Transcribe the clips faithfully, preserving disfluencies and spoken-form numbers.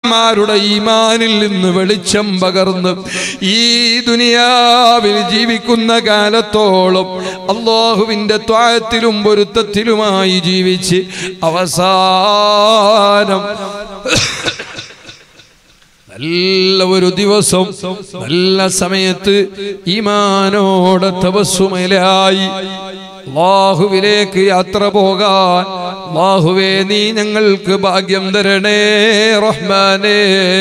മാരുടെ ഈമാനിൽ നിന്ന് വെളിച്ചം പകർന്ന് ഈ ദുനിയാവിൽ ജീവിക്കുന്ന കാലത്തോളം അല്ലാഹുവിന്റെ ത്വാഅത്തിലും പൊരുത്തത്തിലുമായി ജീവിച്ച് അവസാനം നല്ല ഒരു ദിവസം നല്ല സമയത്ത് ഈമാനോടെ തവസ്സുമയിലായി അല്ലാഹുവിലേക്ക് യാത്ര പോകാൻ അല്ലാഹുവേ നീ ഞങ്ങൾക്ക് ഭാഗ്യം തരണേ റഹ്മാനേ.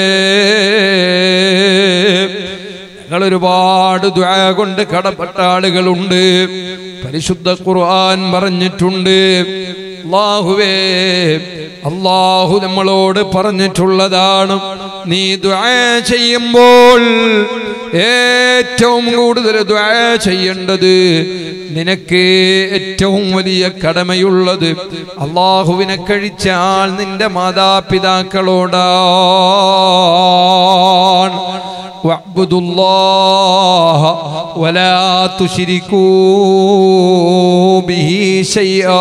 ഞങ്ങൾ ഒരുപാട് ദുആ കൊണ്ട് കടപ്പെട്ട ആളുകളുണ്ട്. പരിശുദ്ധ ഖുർആൻ പറഞ്ഞിട്ടുണ്ട് അല്ലാഹുവേ അല്ലാഹു നമ്മളോട് പറഞ്ഞിട്ടുള്ളതാണ് നീ ദുആ ചെയ്യുമ്പോൾ ഏറ്റവും കൂടുതൽ ദുആ ചെയ്യേണ്ടത് നിനക്ക് ഏറ്റവും വലിയ കടമയുള്ളത് അല്ലാഹുവിനെ കഴിച്ചാൽ നിന്റെ മാതാപിതാക്കളോടാണ്. വഅബ്ദുല്ലാഹ വലാ തുശ്രികൂ ബിഹി ശൈആ.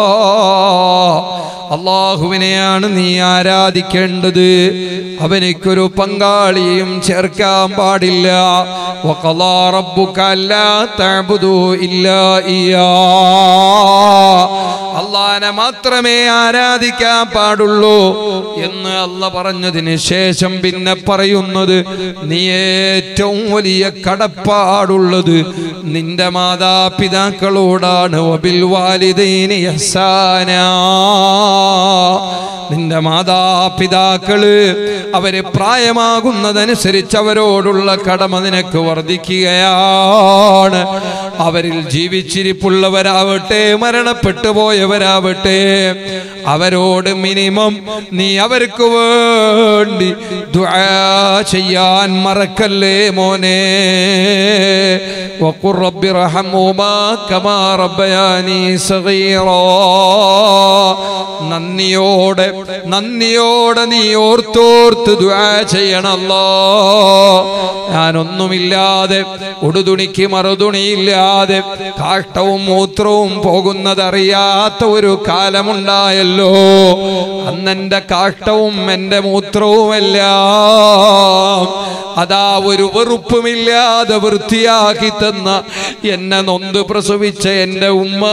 അല്ലാഹുവിനെയാണ് നീ ആരാധിക്കേണ്ടത്, അവനിക്കൊരു പങ്കാളിയും ചേർക്കാൻ പാടില്ല. വഖളാ റബ്ബുക അല്ലാ തഅബുദൂ ഇല്ലാ ഇയ്യാ. അല്ലാഹനെ മാത്രമേ ആരാധിക്കാൻ പാടുള്ളൂ എന്ന് അല്ലാഹ് പറഞ്ഞതിന് ശേഷം പിന്നെ പറയുന്നത് നീ ഏറ്റവും വലിയ കടപ്പാടുള്ളത് നിന്റെ മാതാപിതാക്കളോടാണ്. വബിൽ വാലിദൈനി ഇഹ്സാനാ. നിന്റെ മാതാപിതാക്കള് അവര് പ്രായമാകുന്നതനുസരിച്ച് അവരോടുള്ള കടമ നിനക്ക് വർദ്ധിക്കുകയാണ്. അവരിൽ ജീവിച്ചിരിപ്പുള്ളവരാവട്ടെ മരണപ്പെട്ടു പോയവരാവട്ടെ അവരോട് മിനിമം നീ അവർക്ക് വേണ്ടി ദുആ ചെയ്യാൻ മറക്കല്ലേ മോനെ. വഖുർ റബ്ബിർഹംഹുമാ കമാ റബ്ബയാനി സഗീറാ. നന്ദിയോടെ നന്ദിയോടെ നീ ഓർത്തോർത്ത് ദുആ ചെയ്യണല്ലോ. ഞാനൊന്നുമില്ലാതെ ഉടുതുണിക്ക് മറുതുണിയില്ലാതെ കാഷ്ടവും മൂത്രവും പോകുന്നതറിയാത്ത ഒരു കാലമുണ്ടായല്ലോ. അന്നെന്റെ കാഷ്ടവും എന്റെ മൂത്രവുമെല്ലാം അതാ ഒരു വെറുപ്പുമില്ലാതെ വൃത്തിയാക്കി തന്ന എന്നെ നൊന്ത് പ്രസവിച്ച എന്റെ ഉമ്മ,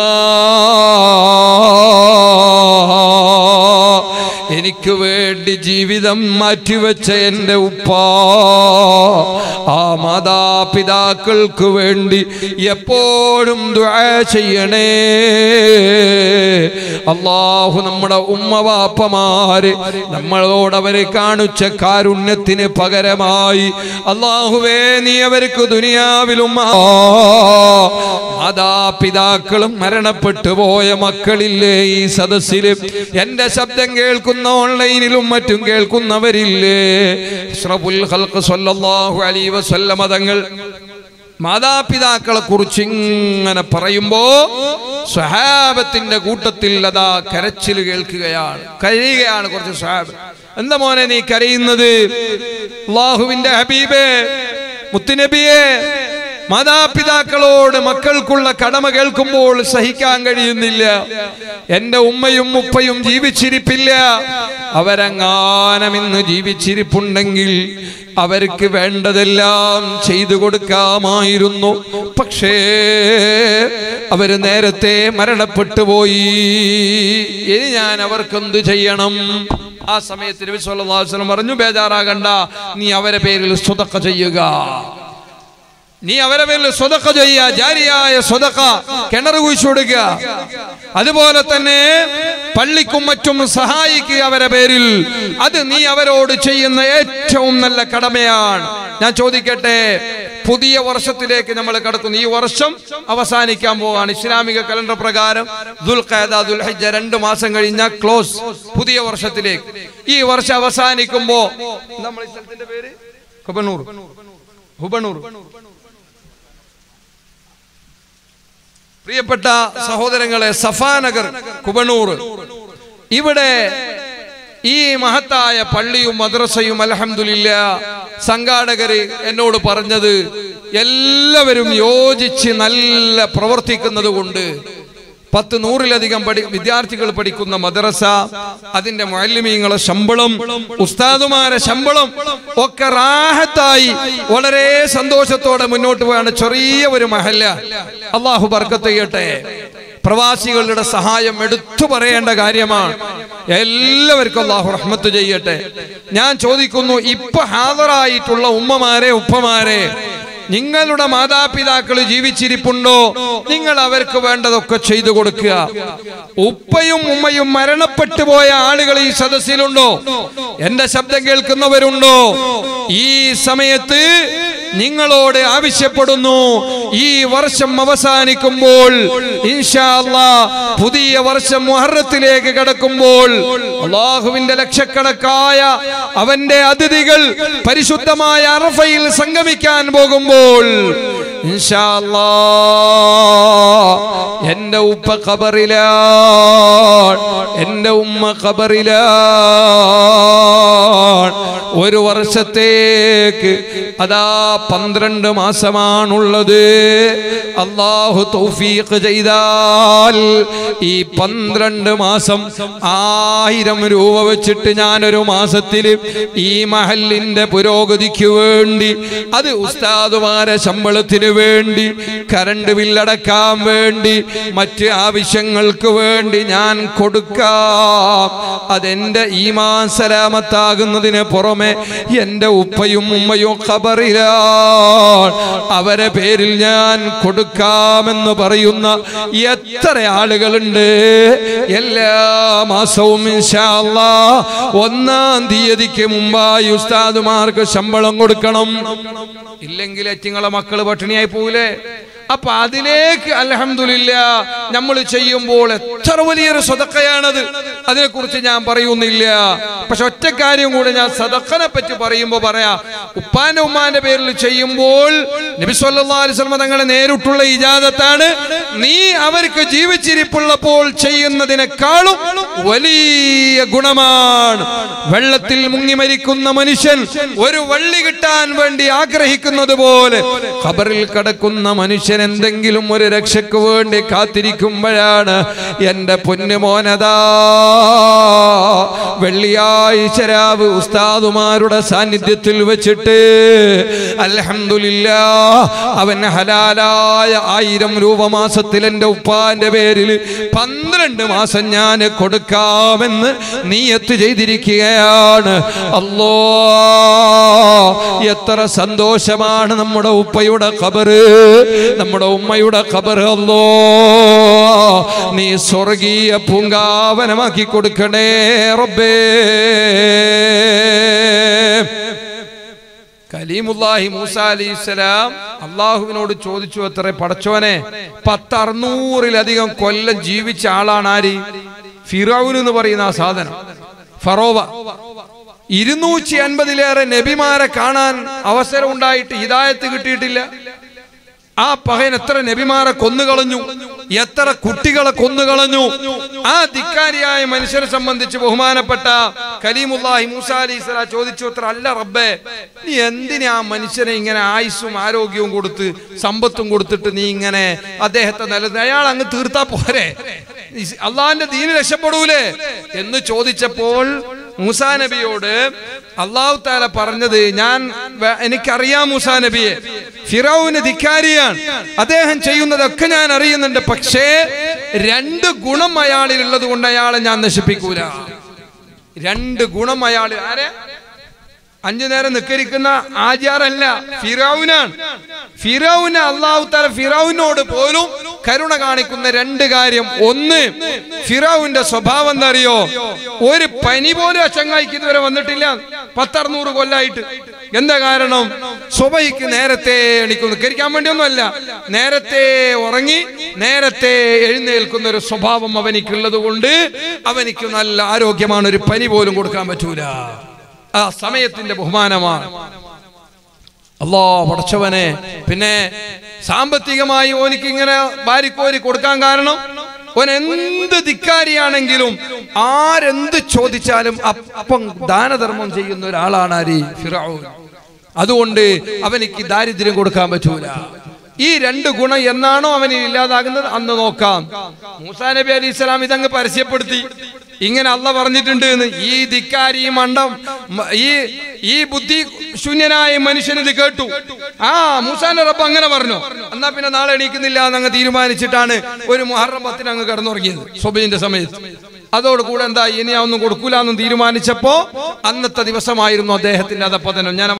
എനിക്ക് വേണ്ടി ജീവിതം മാറ്റിവെച്ച എന്റെ ഉപ്പ, ആ മാതാപിതാക്കൾക്ക് വേണ്ടി എപ്പോഴും ദുആ ചെയ്യണേ. അല്ലാഹു നമ്മുടെ ഉമ്മ വാപ്പമാര് നമ്മളോട് അവരെ കാണിച്ച കാരുണ്യത്തിന് പകരമായി അല്ലാഹുവേ നീ അവർക്ക് ദുനിയാവിലും മാതാപിതാക്കളും മരണപ്പെട്ടു പോയ മക്കളില്ലേ ഈ സദസ്സില്, എന്റെ ശബ്ദം കേൾക്കുന്ന ഓൺലൈനിലും മറ്റും കേൾക്കുന്നവരില്ലേ, അഷ്റഫുൽ ഖൽഖ് സ്വല്ലല്ലാഹു അലൈഹി വസല്ലമ തങ്ങൾ മാതാപിതാക്കളെ കുറിച്ച് ഇങ്ങനെ പറയുമ്പോ സ്വഹാബത്തിന്റെ കൂട്ടത്തിൽ അതാ കരച്ചിൽ കേൾക്കുകയാണ്, കരയുകയാണ് കുറച്ച് സ്വഹാബ്. എന്താ മോനെ നീ കരയുന്നത്? അല്ലാഹുവിന്റെ ഹബീബേ മുത്തുനബിയെ, മാതാപിതാക്കളോട് മക്കൾക്കുള്ള കടമ കേൾക്കുമ്പോൾ സഹിക്കാൻ കഴിയുന്നില്ല. എന്റെ ഉമ്മയും ഉപ്പയും ജീവിച്ചിരിപ്പില്ല. അവരെങ്ങാനും ഇന്ന് ജീവിച്ചിരിപ്പുണ്ടെങ്കിൽ അവർക്ക് വേണ്ടതെല്ലാം ചെയ്തു കൊടുക്കാമായിരുന്നു. പക്ഷേ അവര് നേരത്തെ മരണപ്പെട്ടു പോയി. ഇനി ഞാൻ അവർക്കെന്ത് ചെയ്യണം? ആ സമയത്ത് നബി സല്ലല്ലാഹു അലൈഹി വസല്ലം പറഞ്ഞു, ബേജാറാകണ്ട, നീ അവരെ പേരിൽ സ്വതക്ക ചെയ്യുക. നീ അവരെ പേരിൽ സ്വതക്ക ചെയ്യുക, ജാരിയായ സ്വതക്ക, കിണർ കുഴിച്ചു കൊടുക്കുക. അതുപോലെ തന്നെ പള്ളിക്കും മറ്റും സഹായിക്കുക അവരെ പേരിൽ. അത് നീ അവരോട് ചെയ്യുന്ന ഏറ്റവും നല്ല കടമയാണ്. ഞാൻ ചോദിക്കട്ടെ, പുതിയ വർഷത്തിലേക്ക് നമ്മൾ കടക്കുന്നു. ഈ വർഷം അവസാനിക്കാൻ പോവാണ്. ഇസ്ലാമിക കലണ്ടർ പ്രകാരം ദുൽഖഅദ ദുൽഹിജ്ജ രണ്ട് മാസം കഴിഞ്ഞാൽ ക്ലോസ്, പുതിയ വർഷത്തിലേക്ക്. ഈ വർഷം അവസാനിക്കുമ്പോ നമ്മുടെ ഈ സ്ഥലത്തിന്റെ പേര് ഹുബനൂർ, ഹുബനൂർ. പ്രിയപ്പെട്ട സഹോദരങ്ങളെ, സഫാനഗർ കുബനൂർ, ഇവിടെ ഈ മഹത്തായ പള്ളിയും മദ്രസയും അൽഹംദുലില്ലാഹ് സംഘാടകര് എന്നോട് പറഞ്ഞത്, എല്ലാവരും യോജിച്ച് നല്ല പ്രവർത്തിക്കുന്നത് കൊണ്ട് പത്ത് നൂറിലധികം പഠി വിദ്യാർത്ഥികൾ പഠിക്കുന്ന മദ്രസ, അതിന്റെ മുഅല്ലിമീങ്ങളുടെ ശമ്പളം, ഉസ്താദുമാരെ ശമ്പളം ഒക്കെ റാഹത്തായി വളരെ സന്തോഷത്തോടെ മുന്നോട്ട് പോയാണ് ചെറിയ ഒരു മഹല്ല. അള്ളാഹു ബർക്കത്ത് ചെയ്യട്ടെ. പ്രവാസികളുടെ സഹായം എടുത്തു പറയേണ്ട കാര്യമാണ്. എല്ലാവർക്കും അള്ളാഹു റഹ്മത്ത് ചെയ്യട്ടെ. ഞാൻ ചോദിക്കുന്നു, ഇപ്പൊ ഹാദറായിട്ടുള്ള ഉമ്മമാരെ, ഉപ്പമാരെ, നിങ്ങളുടെ മാതാപിതാക്കൾ ജീവിച്ചിരിപ്പുണ്ടോ? നിങ്ങൾ അവർക്ക് വേണ്ടതൊക്കെ ചെയ്തു കൊടുക്കുക. ഉപ്പയും ഉമ്മയും മരണപ്പെട്ടു പോയ ആളുകൾ ഈ സദസ്സിലുണ്ടോ? എന്റെ ശബ്ദം കേൾക്കുന്നവരുണ്ടോ? ഈ സമയത്ത് നിങ്ങളോട് ആവശ്യപ്പെടുന്നു, ഈ വർഷം അവസാനിക്കുമ്പോൾ ഇൻഷാ അല്ലാഹ് പുതിയ വർഷം മുഹറത്തിലേക്ക് കടക്കുമ്പോൾ അല്ലാഹുവിന്റെ ലക്ഷക്കണക്കായ അവന്റെ അതിഥികൾ പരിശുദ്ധമായ അറഫയിൽ സംഗമിക്കാൻ പോകുമ്പോൾ ഇൻഷാ അല്ലാഹ് എന്റെ ഉപ്പ ഖബറിലാണ്, എന്റെ ഉമ്മ ഖബറിലാണ്. ഒരു വർഷത്തേക്ക് അതാ പന്ത്രണ്ട് മാസമാണുള്ളത്. അല്ലാഹു തൗഫീഖ് ചെയ്താൽ ഈ പന്ത്രണ്ട് മാസം ആയിരം രൂപ വെച്ചിട്ട് ഞാനൊരു മാസത്തിൽ ഈ മഹല്ലിന്റെ പുരോഗതിക്ക് വേണ്ടി, അത് ഉസ്താദുമാരെ ശമ്പളത്തിന് വേണ്ടി, കറണ്ട് ബില്ലടക്കാൻ വേണ്ടി, മറ്റ് ആവശ്യങ്ങൾക്ക് വേണ്ടി ഞാൻ കൊടുക്കാം. അതെന്റെ ഈമാൻ സലാമത്താകുന്നതിന് പുറമെ എന്റെ ഉപ്പയും ഉമ്മയും ഖബറിലാണ്, അവരെ പേരിൽ ഞാൻ കൊടുക്കാമെന്ന് പറയുന്ന എത്ര ആളുകളുണ്ട്. എല്ലാ മാസവും ഇൻഷാ അല്ലാഹ് ഒന്നാം തീയതിക്ക് മുമ്പായി ഉസ്താദുമാർക്ക് ശമ്പളം കൊടുക്കണം. ഇല്ലെങ്കിൽ എറ്റിങ്ങളെ മക്കള് പട്ടിണിയായി പോവില്ലേ? അപ്പൊ അതിലേക്ക് അൽഹംദുലില്ലാഹ് നമ്മൾ ചെയ്യുമ്പോൾ എത്ര വലിയൊരു സദഖയാണത്. അതിനെക്കുറിച്ച് ഞാൻ പറയുന്നില്ല. പക്ഷെ ഒറ്റ കാര്യം കൂടെ ഞാൻ സദഖനെ പറ്റി പറയുമ്പോൾ പറയാ. ഉപ്പാന്റെ ഉമ്മാന്റെ പേരിൽ ചെയ്യുമ്പോൾ നബി സല്ലല്ലാഹു അലൈഹി വസല്ലം തങ്ങളെ നേരിട്ടുള്ള ഇജാദത്താണ്. നീ അവർക്ക് ജീവിച്ചിരിപ്പുള്ളപ്പോൾ ചെയ്യുന്നതിനേക്കാളും വലിയ ഗുണമാണ്. വെള്ളത്തിൽ മുങ്ങി മരിക്കുന്ന മനുഷ്യൻ ഒരു വള്ളി കിട്ടാൻ വേണ്ടി ആഗ്രഹിക്കുന്നത് പോലെ ഖബറിൽ കിടക്കുന്ന മനുഷ്യൻ എന്തെങ്കിലും ഒരു രക്ഷയ്ക്ക് വേണ്ടി കാത്തിരിക്കുമ്പോഴാണ് എന്റെ പൊന്നുമോനതാ വെള്ളിയാഴ്ച രാവ് ഉസ്താദുമാരുടെ സാന്നിധ്യത്തിൽ വെച്ചിട്ട് അൽഹംദുലില്ലാഹ് അവൻ ഹലാലായ ആയിരം രൂപ മാസത്തിൽ എന്റെ ഉപ്പാന്റെ പേരിൽ പന്ത്രണ്ട് മാസം ഞാൻ കൊടുക്കാമെന്ന് നീയത്ത് ചെയ്തിരിക്കുകയാണ്. അല്ലാഹ് എത്ര സന്തോഷമാണ് നമ്മുടെ ഉപ്പയുടെ ഖബറ്, നമ്മുടെ ഉമ്മയുടെ ഖബർ. അല്ലാഹ് നീ സ്വർഗീയ പൂങ്കാവനമാക്കി കൊടുക്കണേ റബ്ബേ. കലീമുല്ലാഹി മൂസ അലൈഹിസ്സലാം അള്ളാഹുവിനോട് ചോദിച്ചു, അത്ര പടച്ചോനെ, പത്തറുന്നൂറിലധികം കൊല്ലം ജീവിച്ച ആളാണ് ആര്? ഫിറഔൻ എന്ന് പറയുന്ന ആ സാധനം, ഫറോവ. ഇരുന്നൂറ്റി അൻപതിലേറെ നബിമാരെ കാണാൻ അവസരം ഉണ്ടായിട്ട് ഹിദായത്ത് കിട്ടിയിട്ടില്ല. ആ പഹയൻ എത്ര നബിമാരെ കൊന്നുകളഞ്ഞു, എത്ര കുട്ടികളെ കൊന്നുകളഞ്ഞു. ആ ധിക്കാരിയായ മനുഷ്യരെ സംബന്ധിച്ച് ബഹുമാനപ്പെട്ട കലീമുല്ലാഹി മൂസ അലൈഹിസ്സലാം ചോദിച്ചു, അത്ര അല്ല റബ്ബേ, നീ എന്തിനാ മനുഷ്യനെ ഇങ്ങനെ ആയുസ്സും ആരോഗ്യവും കൊടുത്ത് സമ്പത്തും കൊടുത്തിട്ട് നീ ഇങ്ങനെ അദ്ദേഹത്തെ നിലനിർത്തി, അയാൾ അങ്ങ് തീർത്താ പോരെ, അള്ളാഹിന്റെ ദീന് രക്ഷപ്പെടൂലേ എന്ന് ചോദിച്ചപ്പോൾ മൂസാ നബിയോട് അല്ലാഹു തആല പറഞ്ഞത്, ഞാൻ എനിക്കറിയാം മൂസാ നബിയെ, ഫിറഔന് ധിക്കാരിയാണ്, അദ്ദേഹം ചെയ്യുന്നതൊക്കെ ഞാൻ അറിയുന്നുണ്ട്. പക്ഷേ രണ്ട് ഗുണം അയാളിൽ ഉള്ളത് കൊണ്ട് അയാളെ ഞാൻ നശിപ്പിക്കൂല. രണ്ട് ഗുണം അയാൾ ആരെ? അഞ്ചു നേരം നിക്കരിക്കുന്ന ആചാരല്ല, ഫിറഔനാണ്. ഫിറൗന് അല്ലാഹു തആല ഫിറൗനോട് പോലും കരുണ കാണിക്കുന്ന രണ്ട് കാര്യം. ഒന്ന്, ഫിറൗന്റെ സ്വഭാവം എന്താ അറിയോ? ഒരു പനി പോലും ആ ചങ്ങായിക്ക് ഇതുവരെ വന്നിട്ടില്ല പത്തറുന്നൂറ് കൊല്ലായിട്ട്. എന്താ കാരണം? സുബഹിക്ക് നേരത്തെ എണീക്കുന്നു, നിക്കരിക്കാൻ വേണ്ടിയൊന്നുമല്ല, നേരത്തെ ഉറങ്ങി നേരത്തെ എഴുന്നേൽക്കുന്ന ഒരു സ്വഭാവം അവനിക്കുള്ളത് കൊണ്ട് അവനിക്ക് നല്ല ആരോഗ്യമാണ്, ഒരു പനി പോലും കൊടുക്കാൻ പറ്റൂല. ആ സമയത്തിന്റെ ബഹുമാനമാണ്. അല്ലാഹ് പടച്ചവനെ, പിന്നെ സാമ്പത്തികമായി ഓനിക്ക് ഇങ്ങനെ വാരിക്കോരി കൊടുക്കാൻ കാരണം ഓൻ എന്ത് ധിക്കാരിയാണെങ്കിലും ആരെന്ത് ചോദിച്ചാലും അപ്പം ദാനധർമ്മം ചെയ്യുന്ന ഒരാളാണ് ആര്? ഫിറഔൻ. അതുകൊണ്ട് അവനിക്ക് ദാരിദ്ര്യം കൊടുക്കാൻ പറ്റൂല. ഈ രണ്ട് ഗുണം എന്നാണോ അവനിൽ ഇല്ലാതാകുന്നത് അന്ന് നോക്കാം. മൂസാ നബി അലൈഹി സ്വലാം ഇതങ്ങ് പരസ്യപ്പെടുത്തി, ഇങ്ങനെ അള്ള പറഞ്ഞിട്ടുണ്ട് എന്ന്. ഈ ധിക്കാരി, ഈ മണ്ടം, ഈ ഈ ബുദ്ധി ശൂന്യനായ മനുഷ്യൻ ഇത് കേട്ടു. ആ മൂസാന്റെ റബ്ബ് അങ്ങനെ പറഞ്ഞു, എന്നാ പിന്നെ നാളെ എണീക്കുന്നില്ല എന്നങ്ങ് തീരുമാനിച്ചിട്ടാണ് ഒരു മുഹറം പത്തിന് അങ്ങ് കിടന്നുറങ്ങിയത് സുബഹിന്റെ സമയത്ത്. അതോടുകൂടെ എന്താ, ഇനി ഒന്നും കൊടുക്കൂല എന്നും തീരുമാനിച്ചപ്പോ അന്നത്തെ ദിവസമായിരുന്നു അദ്ദേഹത്തിന്റെ അധപതനം. ഞാൻ